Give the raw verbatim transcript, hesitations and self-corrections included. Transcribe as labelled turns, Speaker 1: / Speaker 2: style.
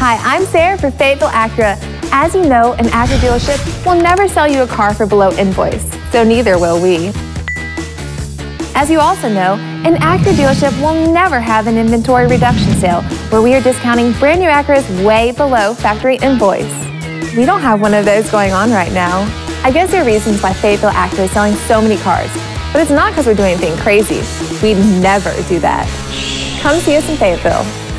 Speaker 1: Hi, I'm Sarah for Fayetteville Acura. As you know, an Acura dealership will never sell you a car for below invoice, so neither will we. As you also know, an Acura dealership will never have an inventory reduction sale where we are discounting brand new Acuras way below factory invoice. We don't have one of those going on right now. I guess there are reasons why Fayetteville Acura is selling so many cars, but it's not because we're doing anything crazy. We'd never do that. Come see us in Fayetteville.